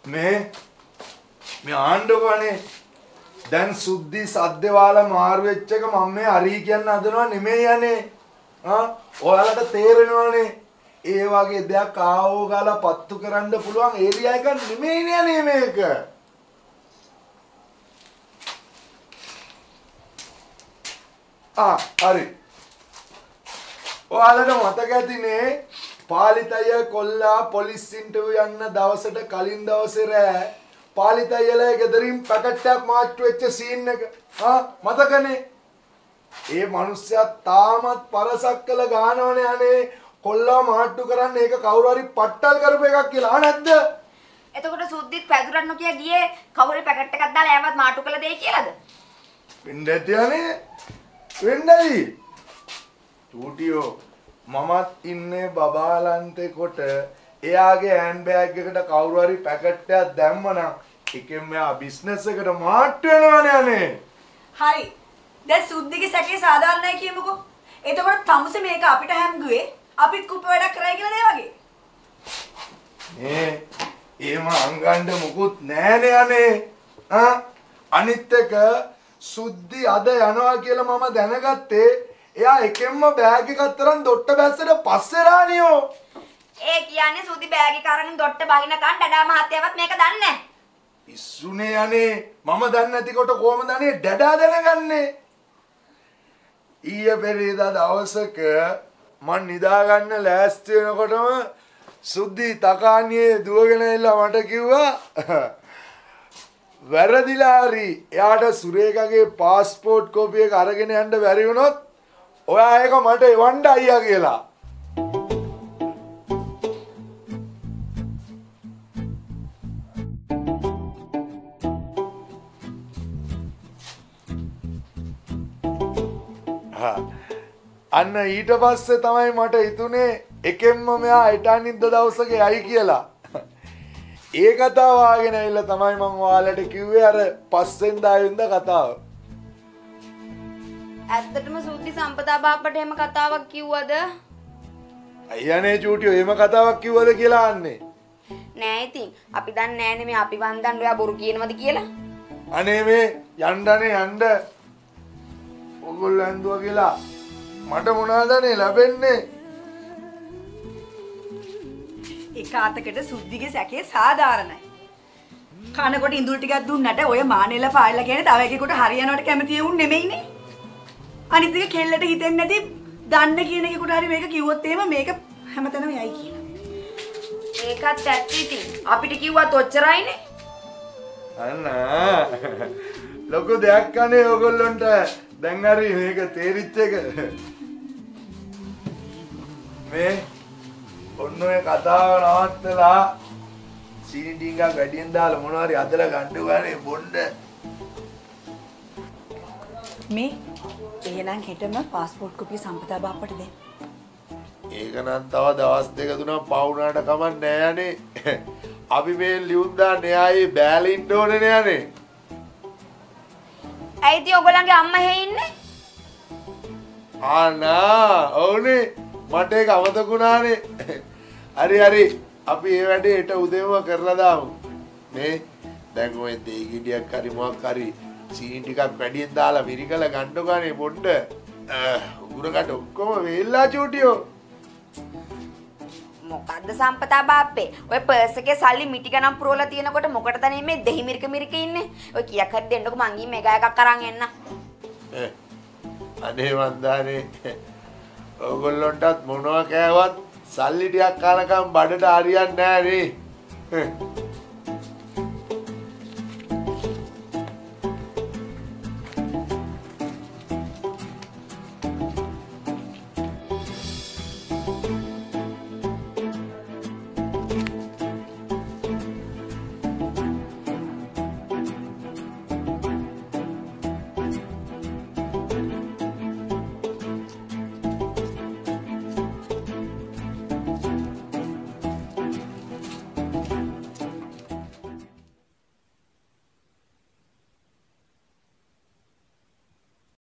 මේ ආණ්ඩුවනේ දැන් සුද්ධි සද්දේවාල මාරු වෙච්ච එක මම මේ හරි කියන්න හදනවා නෙමෙයි යන්නේ. ඔයාලට තේරෙනවනේ ඒ වගේ දෙයක් ආවෝ ගාලා පත්තු කරන්න පුළුවන් ඒරියා එකක් නෙමෙයිනේ යන්නේ මේක. හරි. ඔයාලට මතක ඇතිනේ පාලිතය කොල්ලා පොලිස් ඉන්ටර්විව් යන්න දවසට කලින් දවසේ රෑ පාලිතයලා ගෙදරින් පැකට් එකක් මාට්ටු වෙච්ච සීන් එක. මතකනේ? ඒ මිනිස්සයා තාමත් පරසක් කළ ගානවනේ අනේ කොල්ලා මාට්ටු කරන්න ඒක කවුරු හරි පට්ටල් කරපු එකක් කියලා නේද? එතකොට සුද්ධිත් පැදුරක් නොකිය ගියේ කවුරු පැකට් එකක් දාලා එයාවත් මාට්ටු කළ දෙයි කියලාද? වෙන්නද යන්නේ? වෙන්නයි. චූටියෝ මමත් ඉන්නේ බබාලන්තේ කොට එයාගේ හෑන්ඩ් බෑග් එකට කවුරු හරි පැකට් එකක් දැම්මනම් එකෙන් මෙයා බිස්නස් එකට මාට්ටු වෙනවනේ අනේ. හරි. දැන් සුද්ධිගේ සැකේ සාධාරණයි කියමුකෝ. එතකොට තමුසේ මේක අපිට හැම්ගුවේ අපිත් කුප්ප වැඩක් කරයි කියලා දේ වගේ. එහෙම අංගණ්ඩ මුකුත් නෑනේ අනේ. අනිත් එක සුද්ධි අද යනවා කියලා මම දැනගත්තේ එයා එකෙන්ම බෑග් එකක් තරම් දොට්ට බැස්සට පස්සේ රානියෝ. ඒ කියන්නේ සුද්ධි බෑග් එක අරගෙන දොට්ට බහිනකන් ඩඩා මහත්තයාවත් මේක දන්නේ නැහැ. ඉස්සුනේ අනේ මම දන්නේ නැතිකොට කොහමද අනේ ඩඩා දැනගන්නේ? ඊයේ පෙරේදා දවසක මං නිදා ගන්න ලෑස්ති වෙනකොටම සුද්ධි තකානියේ දුවගෙන එලා මට කිව්වා වැරදිලා හරි එයාට සුරේකගේ પાස්පෝර්ට් කොපි එක අරගෙන යන්න බැරි වුණොත් ඔයා ඒක මට එවන්න අයියා කියලා. අන්න ඊට පස්සේ තමයි මට හිතුනේ එකෙන්ම මෙයා හිටානිද්ද දවසක යයි කියලා. ඒ කතාව ආගෙන ඇවිල්ලා තමයි මම ඔයාලට කිව්වේ අර පස්සෙන්දා ආයෙන්ද කතාව. ඇත්තටම සුද්ධි සම්පතා බාප්පට එහෙම කතාවක් කිව්වද? අයියනේ චූටියෝ එහෙම කතාවක් කිව්වද කියලා අහන්නේ. නෑ ඉතින් අපි දන්නේ නෑනේ මේ අපි වන්දන්න ඔයා බොරු කියනවද කියලා. අනේ මේ යන්නනේ යන්න. ඔයගොල්ලෝ ඇඳුවා කියලා මට මොනවදනේ ලැබෙන්නේ? එක අතකට සුද්ධිගේ සැකේ සාධාරණයි. කනකොට ඉඳුල් ටිකක් දුන්නට ඔය මානෙල පායලා කියන්නේ තව එකෙකුට හරියනවට කැමති වුන් නෙමෙයිනේ. අනිත් එක කෙල්ලට හිතෙන්නේ නැති දන්න කියන එකෙකුට හරි මේක කිව්වොත් එහෙම මේක හැමතැනම යයි කියලා. ඒකත් ඇත්ත ඉතින්. අපිට කිව්වත් ඔච්චරයිනේ. අන්න ලොකු දෙයක් අනේ ඔයගොල්ලන්ට දැන් හරි මේක තේරිච්ච එක. මේ ඔන්න ඔය කතාව නවත්තලා සීනි ටිකක් වැඩියෙන් දාලා මොනවා හරි අදලා ගන්න ගානේ බොන්න. මේ එහෙනම් හෙටම પાස්පෝර්ට් කොපිය සම්පතා බාප්පට දෙන්න. ඒක නම් තව දවස් දෙක තුනක් පවුනාට කමක් නෑ යන්නේ. අපි මේ ලියුම් දාන්නේ ආයේ බෑලින්න ඕනේ නෑනේ. ඇයිද ඔයගොල්ලන්ගේ අම්මා එහෙ ඉන්නේ? ඔව්නේ මට ඒක අමතකුණානේ. හරි අපි මේ වැඩේ හෙට උදේම කරලා දාමු. මේ දැන් ඔය දෙයි ගෙඩියක් හරි මොකක් හරි සීනි ටිකක් වැඩියෙන් දාලා මිරිකලා ගන්න ගානේ පොඩ්ඩ. උගුරකට ඔක්කොම වේල්ලා චූටියෝ. මොකද්ද සම්පතා බාප්පේ? ඔය පර්ස් එකේ සල්ලි මිටි ගණන් පුරවලා තියෙනකොට මොකටද මේ දෙහි මිරික ඉන්නේ? ඔය කීයක් හරි දෙන්නකො මං ගිහින් මෙගා එකක් අරන් එන්න. අනේ වන්දානේ. ඔයගොල්ලන්ටත් මොනවා කෑවත් සල්ලි ටිකක් කාලකම් බඩට හරියන්නේ නැහැ නේ.